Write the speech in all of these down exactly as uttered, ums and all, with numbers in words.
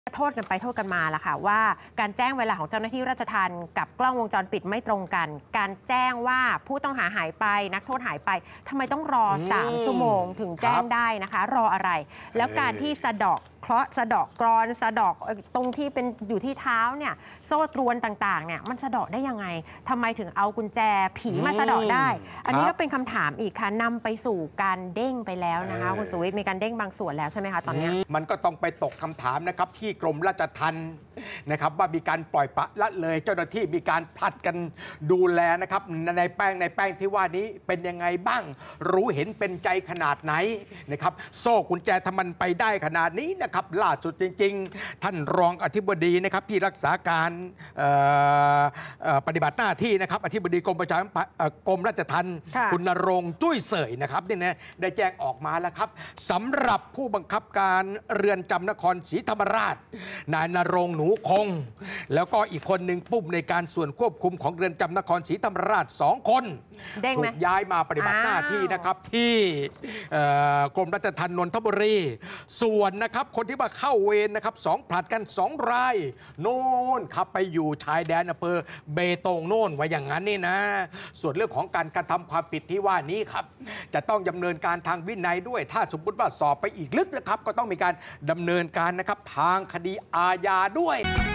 โทษกันไปโทษกันมาล่ะค่ะว่าการแจ้งเวลาของเจ้าหน้าที่ราชทัณฑ์กับกล้องวงจรปิดไม่ตรงกันการแจ้งว่าผู้ต้องหาหายไปนักโทษหายไปทำไมต้องรอสามชั่วโมงถึงแจ้งได้นะคะรออะไรแล้วการที่สะดอกเคราะห์สะดอกกรอนสะดอกตรงที่เป็นอยู่ที่เท้าเนี่ยโซ่ตรวนต่างๆเนี่ยมันสะดอกได้ยังไงทำไมถึงเอากุญแจผีมาสะดอกได้อันนี้ก็เป็นคำถามอีกค่ะนำไปสู่การเด้งไปแล้วนะคะคุณสุวิทย์มีการเด้งบางส่วนแล้วใช่ไหมคะตอนนี้มันก็ต้องไปตกคำถามนะครับที่กรมราชทัณฑ์นะครับว่ามีการปล่อยปละละเลยเจ้าหน้าที่มีการผลัดกันดูแลนะครับในแป้งในแป้งที่ว่านี้เป็นยังไงบ้างรู้เห็นเป็นใจขนาดไหนนะครับโซ่กุญแจทำมันไปได้ขนาดนี้นะครับล่าสุดจริงๆท่านรองอธิบดีนะครับที่รักษาการปฏิบัติหน้าที่นะครับอธิบดีกรมประชากรมราชทัณฑ์คุณณรงค์จุ้ยเสยนะครับนี่นะได้แจ้งออกมาแล้วครับสำหรับผู้บังคับการเรือนจำนครศรีธรรมราชนายณรงค์หนูคงแล้วก็อีกคนหนึ่งปุ้มในการส่วนควบคุมของเรือนจำนครศรีธรรมราชสองคนถูกย้ายมาปฏิบัติหน้าที่นะครับที่กรมราชทัณฑ์นนทบุรีส่วนนะครับคนที่มาเข้าเวรนะครับสองผลัดกันสองรายโน่นขับไปอยู่ชายแดนอำเภอเบตงโน่นไว้อย่างนั้นนี่นะส่วนเรื่องของการกระทำความผิดที่ว่านี้ครับจะต้องดำเนินการทางวินัยด้วยถ้าสมมติว่าสอบไปอีกลึกนะครับก็ต้องมีการดำเนินการนะครับทางคดีอาญาด้วย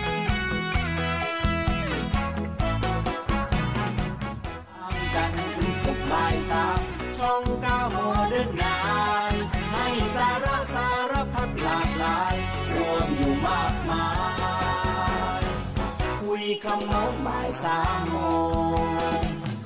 จันทร์ถึงศุกร์บ่ายสามช่องเก้าโมเดิร์นไนน์ให้สาระสารพัดหลากหลายรวมอยู่มากมายคุยขโมงบ่ายสามโม